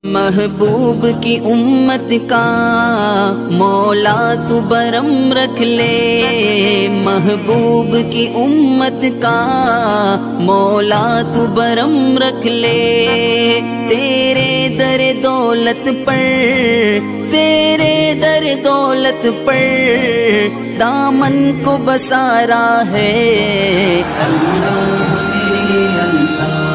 महबूब की उम्मत का मौला तू बरम रख ले। महबूब की उम्मत का मौला तू बरम रख ले। तेरे दर दौलत पर, तेरे दर दौलत पर दामन को बसारा है। अल्लाह मेरे अल्लाह।